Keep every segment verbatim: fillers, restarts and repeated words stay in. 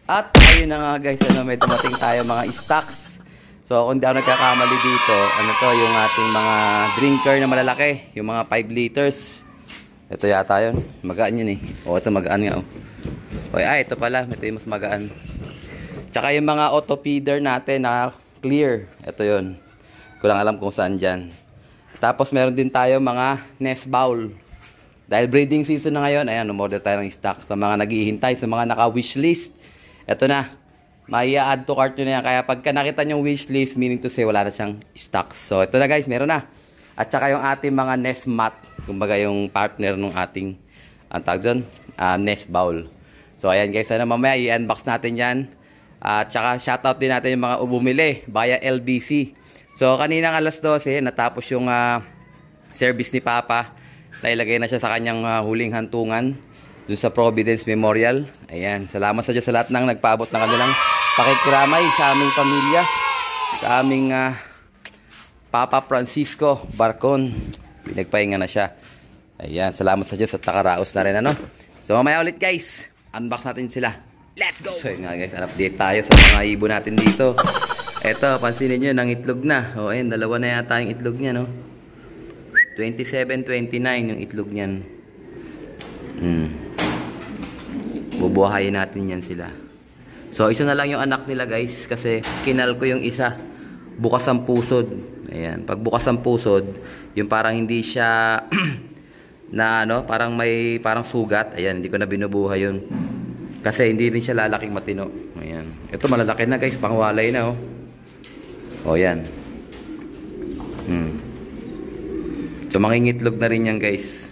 At ayun na nga guys, ano, may dumating tayo mga stocks. So kung di ako nagkakamali dito, ano to, yung ating mga drinker na malalaki, yung mga five liters. Ito yata yun, magaan yun eh. O ito magaan nga oh. O ay, ito pala, ito yung mas magaan. Tsaka yung mga auto feeder natin na clear, ito yun. Ko lang alam kung saan dyan. Tapos meron din tayo mga nest bowl. Dahil breeding season na ngayon, ayan, umorder tayo ng stock. Sa mga naghihintay, sa mga naka-wishlist, eto na, may add to cart nyo na yan. Kaya pagka nakita nyo wishlist, meaning to say, wala na siyang stocks. So, ito na guys, meron na. At saka yung ating mga nest mat, kumbaga yung partner ng ating, ang tawag doon, uh, nest bowl. So, ayan guys, sana mamaya i-unbox natin yan. At saka shoutout din natin yung mga bumili via L B C. So, kaninang alas dose, natapos yung uh, service ni Papa. Nailagay na siya sa kanyang uh, huling hantungan doon sa Providence Memorial. Ayan, salamat sa Diyos sa lahat ng nagpaabot ng kanilang pakikiramay sa aming pamilya, sa aming uh, Papa Francisco Barcon. Pinagpahinga na siya. Ayan, salamat sa Diyos at nakaraos na rin ano. So mamaya ulit guys, unbox natin sila. Let's go! So yun nga guys, update tayo sa mga ibon natin dito. Eto, pansinin nyo, nang itlog na. O ayun, dalawa na yata yung itlog niya no. twenty-seven twenty-nine yung itlog niyan. Hmm. Bubuhayin natin yan sila. So, isa na lang yung anak nila guys. Kasi kinal ko yung isa. Bukas ang pusod. Ayan. Pag bukas ang pusod, yung parang hindi siya na ano, parang may parang sugat. Ayan, hindi ko na binubuhay yun. Kasi hindi rin siya lalaking matino. Ayan. Ito malalaki na guys. Pangwalay na oh. O yan. Hmm. So, mangingitlog na rin yan guys.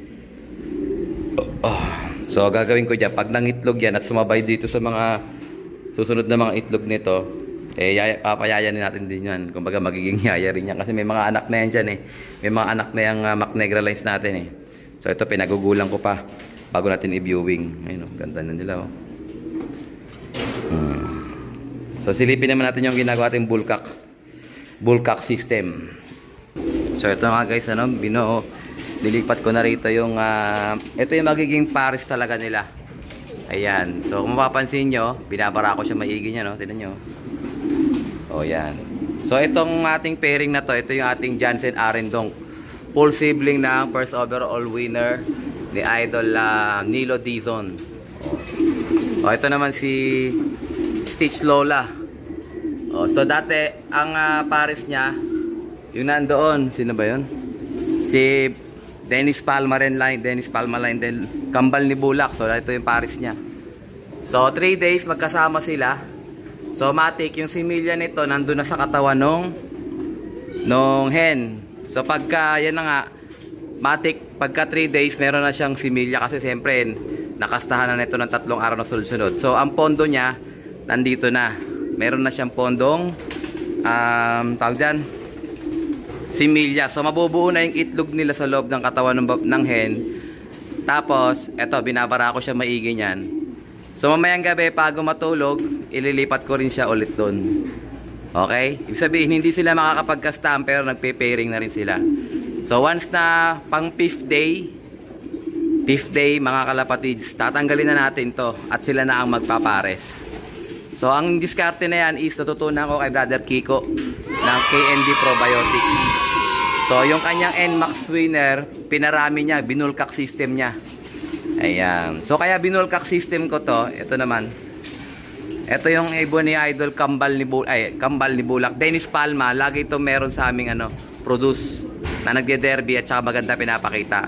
Oh. So, gagawin ko dyan, pag nangitlog yan at sumabay dito sa mga susunod na mga itlog nito, eh, papayayanin natin din yan. Kumbaga, magiging yaya rin yan. Kasi may mga anak na yan dyan eh. May mga anak na yung uh, McNegra lines natin eh. So, ito, pinagugulang ko pa bago natin i-viewing. Ayun, oh, ganda na nila oh. Hmm. So, silipin naman natin yung ginagawa ating bullcock. Bullcock system. So, ito nga guys, ano, bino, nilipat ko na rito yung, uh, ito yung magiging pares talaga nila. Ayan. So, kung mapapansin nyo, binabara ko siya maigi niya, no? Tignan nyo. O, yan. So, itong ating pairing na to, ito yung ating Jansen Arendonk. Full sibling na first overall winner ni Idol uh, Nilo Dizon. O, ito naman si Stitch Lola. O, so, dati, ang uh, pares niya, yung nandoon, sino ba yun? Si Dennis Palma rin line, Dennis Palma line din, kambal ni Bulak. So ito yung pares niya. So three days magkasama sila. So matik yung similya nito nandun na sa katawan nung nung hen. So pagka yan na nga matik, pagka three days meron na siyang similya kasi siyempre nakastahan na nito ng tatlong araw na sunod-sunod. So ang pondo niya nandito na. Meron na siyang pondong um, tawag dyan, similya. So mabubuo na yung itlog nila sa loob ng katawan ng, ng hen. Tapos eto, binabara ko siya maigi niyan. So mamayang gabi bago matulog, ililipat ko rin siya ulit doon. Okay? Ibig sabihin hindi sila makakapag-custom pero nagpe-pairing na rin sila. So once na pang fifth day, fifth day mga kalapatids, tatanggalin na natin to at sila na ang magpapares. So ang diskarte na yan is natutunan ko kay Brother Kiko ng K N D Probiotics. So yung kanyang N MAX winner, pinarami niya, binulkak system niya. Ayan. So kaya binulkak system ko to, ito naman. Ito yung ibon ni Idol Kambal ni Bulak, ay Kambal ni Bulak, Dennis Palma, lagi ito meron sa aming ano, produce na nagde-derby at saka maganda pinapakita.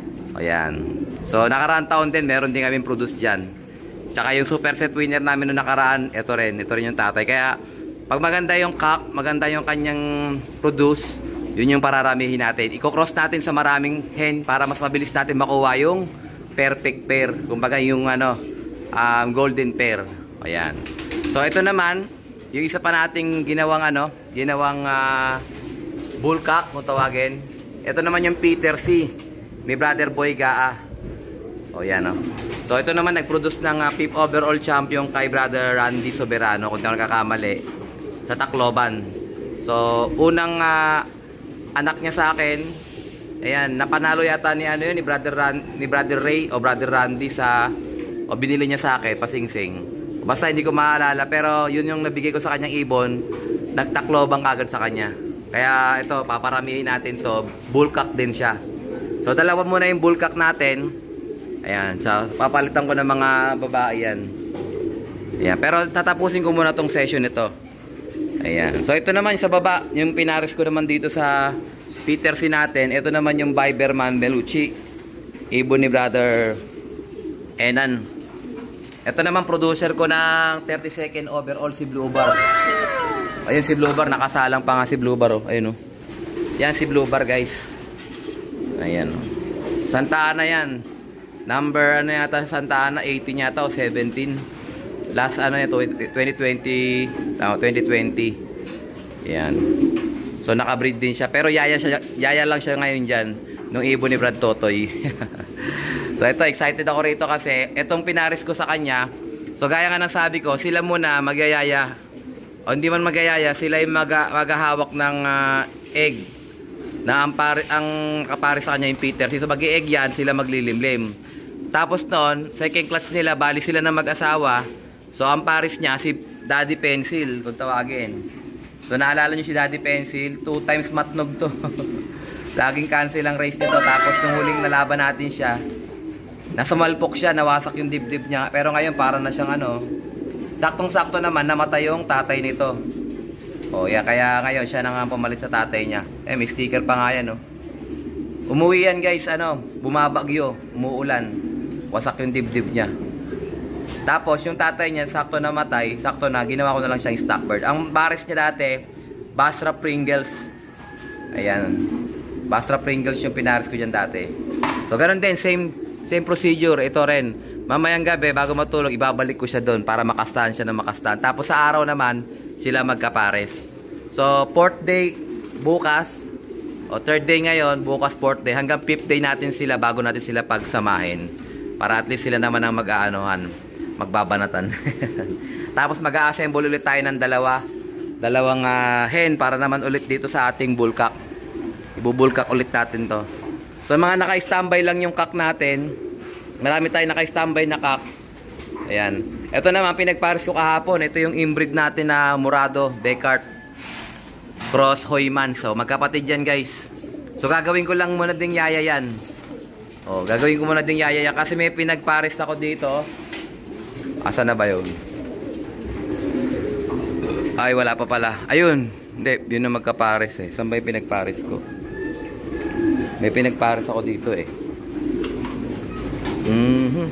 Ayan. So nakaraang taon din meron din kaming produce diyan. Tsaka yung super set winner namin noong nakaraan, ito rin, ito rin yung tatay. Kaya pag maganda yung cock, maganda yung kanyang produce, yun yung pararamihin natin. Iko-cross natin sa maraming hen para mas mabilis natin makuha yung perfect pair. Kumbaga yung ano, um, golden pair. Ayan. So ito naman, yung isa pa nating ginawang ano, ginawang uh, bullcock kung tawagin. Ito naman yung Peter C. May Brother Boy Gaa. O yan o. So ito naman nag-produce ng uh, fifth overall champion kay Brother Randy Soberano kung di ako nakakamali sa Tacloban. So unang uh, anak niya sa akin, ayan, napanalo yata ni ano yun, ni Brother Ran, ni Brother Ray o Brother Randy sa o binili niya sa akin pasingsing. Basta hindi ko maalala, pero yun yung nabigay ko sa kanyang ibon, nagtaklobang kagad sa kanya. Kaya ito, paparamihin natin to, bullcock din siya. So dalawa muna yung bullcock natin. Ayan, so papalitan ko ng mga babae yan. Ayan, pero tatapusin ko muna tong session nito. Ayan, so ito naman sa baba, yung pinares ko naman dito sa Petersi natin. Ito naman yung Biberman Belucci, ibon ni Brother Enan. Ito naman producer ko ng thirty second overall, si Blue Bar. Ayun si Blue Bar, nakasalang pa nga si Blue Bar, oh. Ayun, oh. Yan si Blue Bar, guys. Ayan, oh. Santa Ana yan. Number ano yata Santa Ana, eighteen yata o seventeen. Last ano yan, twenty twenty, oh, twenty twenty. Ayan. So nakabreed din siya, pero yaya siya, yaya lang siya ngayon diyan nung ibon ni Brad Totoy. So ito, excited ako rito kasi itong pinaris ko sa kanya. So gaya nga ng sabi ko, sila muna magyayaya. O hindi man magyayaya, sila yung mag maghahawak ng uh, egg. Na ang, pari, ang kaparis sa kanya yung Peter. So mag-i-egg yan, sila maglilimlim. Tapos noon, second clutch nila, bali sila na mag-asawa. So ang paris niya, si Daddy Pencil, kung tawagin. So naalala nyo si Daddy Pencil, two times matnog to. Laging cancel ang race nito. Tapos nung huling nalaban natin siya, nasa malpok siya, nawasak yung dibdib niya. Pero ngayon para na siyang ano, saktong-sakto naman namatay yung tatay nito. O yeah, kaya ngayon siya na nga pumalit sa tatay niya. Eh may sticker pa nga yan, oh. Umuwi yan, guys, ano, bumabagyo, umuulan. Wasak yung dibdib niya. Tapos yung tatay niya sakto namatay, sakto na, ginawa ko na lang siyang stock bird. Ang pares niya dati, Basra Pringles. Ayan. Basra Pringles yung pinares ko dyan dati. So ganoon din, same Same procedure, ito rin. Mamayang gabi, bago matulog, ibabalik ko siya doon para makastahan siya na makastahan. Tapos sa araw naman, sila magkapares. So, fourth day, bukas, o third day ngayon, bukas fourth day, hanggang fifth day natin sila bago natin sila pagsamahin. Para at least sila naman ang mag-aanohan, magbabanatan. Tapos mag-a-assemble ulit tayo ng dalawa, dalawang uh, hen para naman ulit dito sa ating bullcock. Ibubulcock ulit natin to. So mga naka-standby lang yung cock natin. Marami tayong naka-standby na cock. Ayan. Ito naman pinagpares ko kahapon. Ito yung inbreed natin na Murado Descartes Cross Hoyman. So magkapatid yan, guys. So gagawin ko lang muna ding yaya yan. Oh, gagawin ko muna ding yaya yan kasi may pinagpares ako dito. Asa na ba yun? Ay, wala pa pala. Ayun. Hindi, yun na magkapares eh. Saan ba yung pinagpares ko? May pinagpares ako dito eh. Mm-hmm.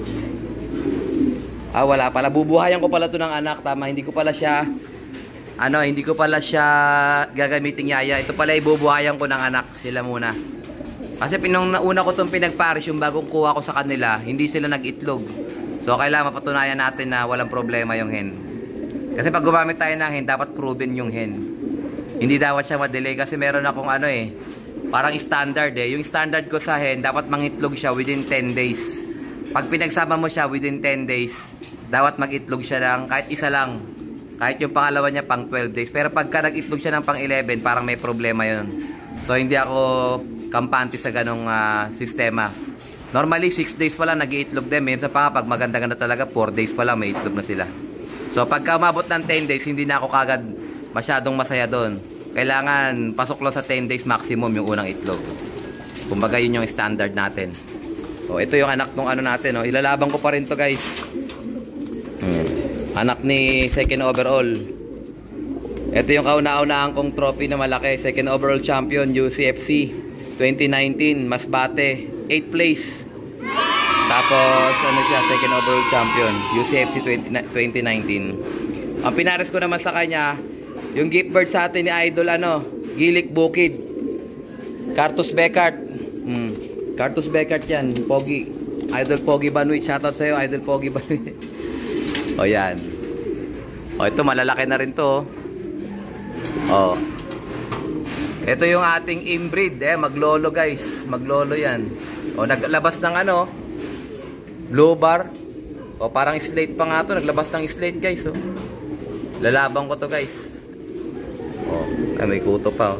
Ah, wala pala. Bubuhayan ko pala to ng anak. Tama, hindi ko pala siya ano, hindi ko pala siya gagamiting yaya. Ito pala ibubuhayan ko ng anak. Sila muna. Kasi pinong nauna ko itong pinagpares, yung bagong kuha ko sa kanila, hindi sila nag-itlog. So kailangan mapatunayan natin na walang problema yung hen. Kasi pag gumamit tayo ng hen, dapat proven yung hen. Hindi dapat siya ma-delay kasi meron akong ano eh, parang standard eh. Yung standard ko sa hen, dapat mangitlog siya within ten days. Pag pinagsama mo siya within ten days, dapat mag-itlog siya lang kahit isa lang. Kahit yung pangalawa niya pang twelve days. Pero pagka nag-itlog siya ng pang eleven, parang may problema yun. So hindi ako kampante sa ganong uh, sistema. Normally six days pa lang nag-iitlog din. Minsan pa nga pag maganda-ganda talaga, four days pa lang may itlog na sila. So pagka umabot ng ten days, hindi na ako kagad masyadong masaya doon. Kailangan pasok lang sa ten days maximum yung unang itlog. Kumbaga yun yung standard natin. So ito yung anak ng ano natin, oh. Ilalaban ko pa rin to, guys. Hmm. Anak ni second overall. Ito yung kauna-unahan kong trophy na malaki, second overall champion U C F C twenty nineteen, Masbate, eighth place. Tapos ano siya, second overall champion U C F C twenty nineteen. Ang pinares ko naman sa kanya, yung gift bird sa atin ni Idol ano, Gilik Bukid, Cartus Beckart. Hmm. Cartus Beckart yan, Pogi. Idol Pogi Banuit, shoutout sa iyo Idol Pogi Banuit. O yan. O ito malalaki na rin to. O. Ito yung ating inbreed eh, maglolo, guys. Maglolo yan. O naglabas ng ano, blue bar. O parang slate pa nga to, naglabas ng slate, guys. O. Lalaban ko to, guys. O, ay may kuto pa. O.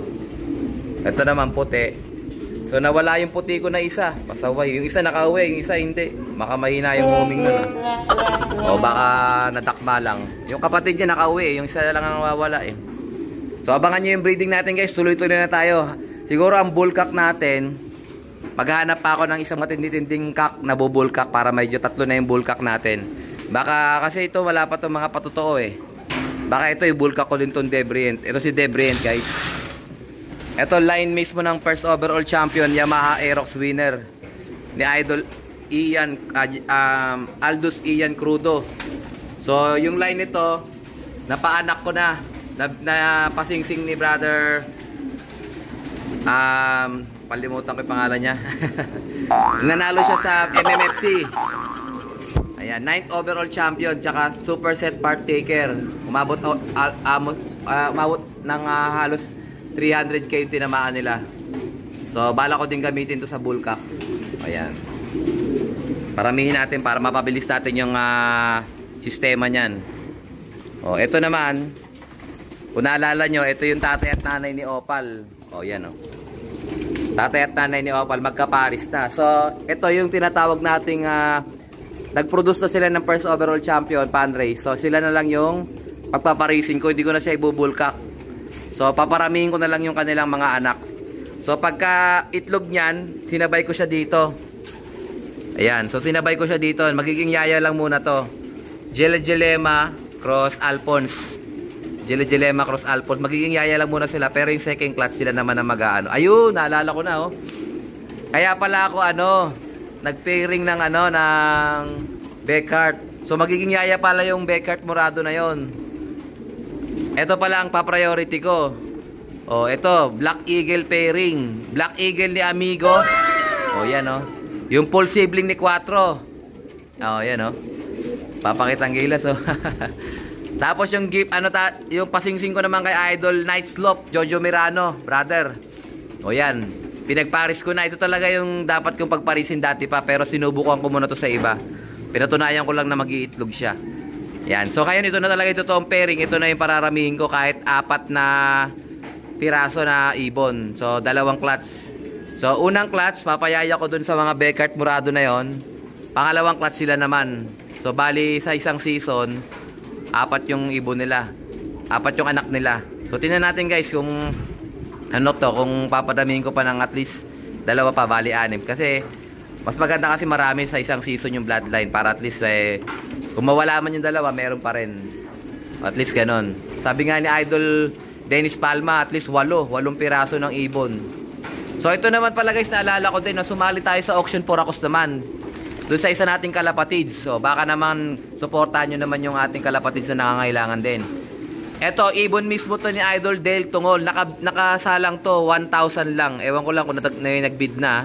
Ito naman puti. So nawala yung puti ko na isa. Pasaway. Yung isa nakauwi, yung isa hindi. Baka mahina yung homing nun ah. O baka nadakma lang. Yung kapatid niya nakauwi, yung isa lang ang nawawala eh. So abangan nyo yung breeding natin guys, tuloy-tuloy na tayo. Siguro ang bull cock natin, maghahanap pa ako ng isang matinding-tinding cock na bull cock para medyo tatlo na yung bull cock natin. Baka kasi ito wala pa itong mga patotoo eh. Baka ito yung bull cock ko din itong Debrient. Ito si Debrient guys. Ito line mismo ng first overall champion, Yamaha Aerox winner ni Idol Ian, uh, um, Aldous Ian Crudo. So yung line nito, napaanak ko na. Na, na pasingsing ni brother um, palimutan ko yung pangalan niya. Nanalo siya sa M M F C. Ayan, ninth overall champion tsaka super set partaker. Umabot uh, uh, uh, umabot ng uh, halos three hundred K yung tinamaan nila. So bala ko din gamitin to sa bull cock. Ayan, paramihin natin para mapabilis natin yung uh, sistema niyan. O ito naman, kung naalala nyo, ito yung tatay at nanay ni Opal. O, yan o. Tatay at nanay ni Opal, magkaparis na. So, ito yung tinatawag nating, uh, nag-produce na sila ng first overall champion, pan race. So, sila na lang yung pagpaparisin ko. Hindi ko na siya ibubulkak. So, paparamihin ko na lang yung kanilang mga anak. So, pagka itlog niyan, sinabay ko siya dito. Ayan. So, sinabay ko siya dito. Magiging yaya lang muna to. Jele-Jelema cross Alphonse. Jele-Jelema cross Alphonse. Magiging yaya lang muna sila. Pero yung second clutch sila naman na mag-ano. Ayun, naalala ko na oh. Kaya pala ako ano, nag-pairing ng ano, ng Beckert. So magiging yaya pala yung Beckert Morado na yon. Ito pala ang pa-priority ko. Oh, ito, Black Eagle pairing. Black Eagle ni Amigo. Oh, yan oh. Yung full sibling ni Quattro. Oh, yan oh. Papakitang gilas oh. Tapos yung gift, ano ta, yung pasingsing ko naman kay Idol Night Slope, Jojo Mirano, brother. O yan, pinagparis ko na. Ito talaga yung dapat kong pagparisin dati pa, pero sinubukan ko muna to sa iba. Pinatunayan ko lang na mag-iitlog siya. Yan, so ngayon ito na talaga ito toong pairing. Ito na yung pararamihin ko kahit apat na piraso na ibon. So dalawang clutch. So unang clutch, papayaya ko dun sa mga Beckert Morado na yon. Pangalawang clutch sila naman. So bali sa isang season, apat yung ibon nila, apat yung anak nila. So tingnan natin guys kung ano to, kung papadamihin ko pa ng at least dalawa pa, bali anim. Kasi mas maganda kasi marami sa isang season yung bloodline, para at least eh, kung mawala man yung dalawa, meron pa rin. At least ganon. Sabi nga ni Idol Dennis Palma, at least walo, walong piraso ng ibon. So ito naman pala guys, naalala ko din na sumali tayo sa auction for Akos naman, doon sa isa nating kalapatids. So baka naman suportahan nyo naman yung ating kalapatids na nangangailangan din. Eto, ibon mismo to ni Idol Dale Tungol. Naka, nakasalang to, one thousand lang. Ewan ko lang kung nagbid na.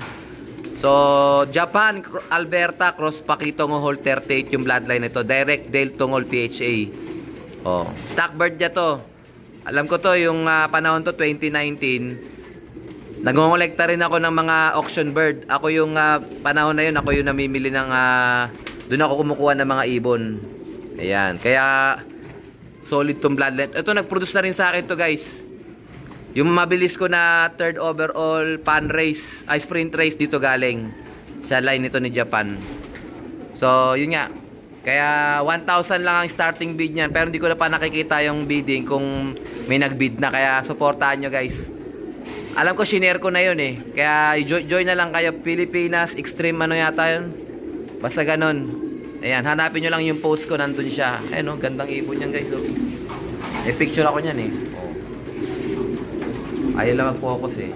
So Japan, Alberta, Cross Pakitongo Hall thirty-eight yung bloodline nito. Direct Dale Tungol P H A. Oh, stock bird niya to. Alam ko to, yung uh, panahon to twenty nineteen. Nagongolekta rin ako ng mga auction bird. Ako yung uh, panahon na yun, ako yung namimili ng uh, doon ako kumukuha ng mga ibon. Ayan, kaya solid tong bloodline. Ito, nag-produce na rin sa akin to guys. Yung mabilis ko na third overall pan race, ay sprint race dito galing sa line nito ni Japan. So yun nga, kaya one thousand lang ang starting bid niyan, pero hindi ko na pa nakikita yung bidding kung may nagbid na. Kaya supportahan nyo guys. Alam ko shinare ko na yun eh. Kaya join, join na lang kayo. Pilipinas Extreme ano yata yun. Basta ganun. Ayan, hanapin nyo lang yung post ko. Nandun siya. Ayan o, gandang ibon yan guys. Oh. May picture ako nyan eh. Oh. Ayaw lang mag-focus eh.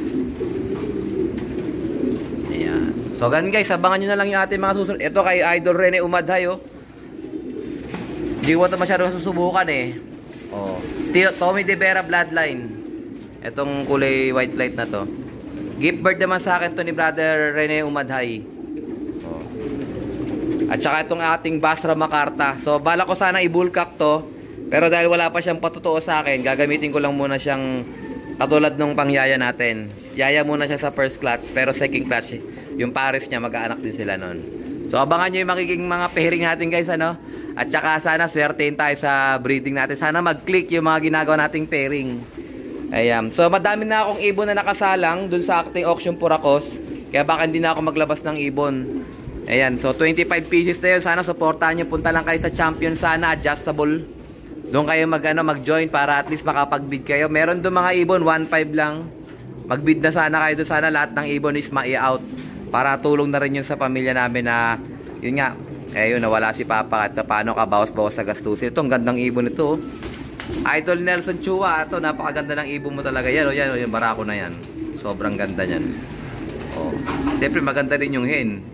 Ayan. So ganun guys, abangan nyo na lang yung ating mga susunod. Ito kay Idol Rene Umadhay oh. Hindi ko ito masyadong susubukan eh. Oh. Tommy De Vera Bloodline. Etong kulay white light na to. Gift bird naman sa akin to ni Brother Rene Umadhay. Oh. At saka itong ating Basra Makarta. So bala ko sana i-bulkak to. Pero dahil wala pa siyang patutuo sa akin, gagamitin ko lang muna siyang katulad nung pangyaya natin. Yaya muna siya sa first clutch. Pero second clutch, yung pares niya, mag-aanak din sila nun. So abangan nyo yung magiging mga pairing natin guys. Ano? At saka sana swertein tayo sa breeding natin. Sana mag-click yung mga ginagawa nating pairing. Ayan. So madami na akong ibon na nakasalang dun sa ating auction for Akos. Kaya baka hindi na ako maglabas ng ibon. Ayan, so twenty-five pieces na yun. Sana supportahan nyo. Punta lang kayo sa Champion sana, adjustable. Doon kayo mag, ano, mag-join para at least makapag-bid kayo. Meron doon mga ibon, one five lang. Mag-bid na sana kayo doon. Sana lahat ng ibon is ma-out. Para tulong na rin yun sa pamilya namin na, yun nga, eh yun, nawala si Papa. At paano ka bawas-bawas sa gastusin. Ito, ang gandang ibon ito. Idol Nelson Chua. Ito, napakaganda ng ibon mo talaga. Yan, o yan, o yung barako na yan. Sobrang ganda yan. Oh. Siyempre, maganda rin yung hen.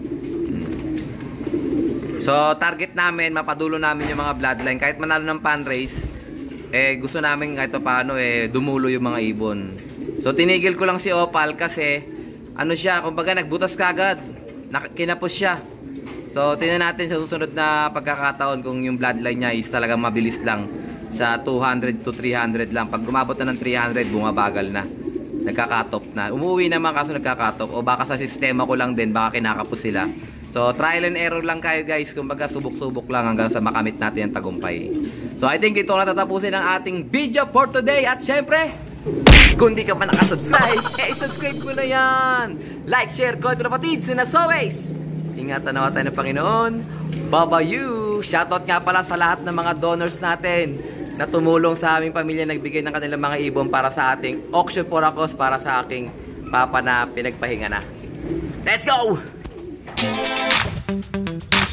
So, target namin, mapadulo namin yung mga bloodline. Kahit manalo ng fan race, eh, gusto namin kahit paano, eh, dumulo yung mga ibon. So, tinigil ko lang si Opal kasi, ano siya, kumbaga, nagbutas ka agad. Kinapos siya. So, tingnan natin sa susunod na pagkakataon kung yung bloodline niya is talagang mabilis lang. Sa two hundred to three hundred lang. Pag gumabot na ng three hundred, bumabagal na. Nagkakatop na. Umuwi naman kaso nagkakatop. O baka sa sistema ko lang din, baka kinakapos sila. So, trial and error lang kayo guys. Kumbaga, subok-subok lang hanggang sa makamit natin ang tagumpay. So, I think dito na tatapusin ang ating video for today. At syempre, kung di ka pa nakasubscribe, eh, subscribe ko na yan. Like, share, comment na patids. And as always, ingatan naman tayo ng Panginoon. Babayu! Shoutout nga pala sa lahat ng mga donors natin na tumulong sa aming pamilya, nagbigay ng kanilang mga ibon para sa ating auction for a cause, para sa aking papa na pinagpahinga na. Let's go!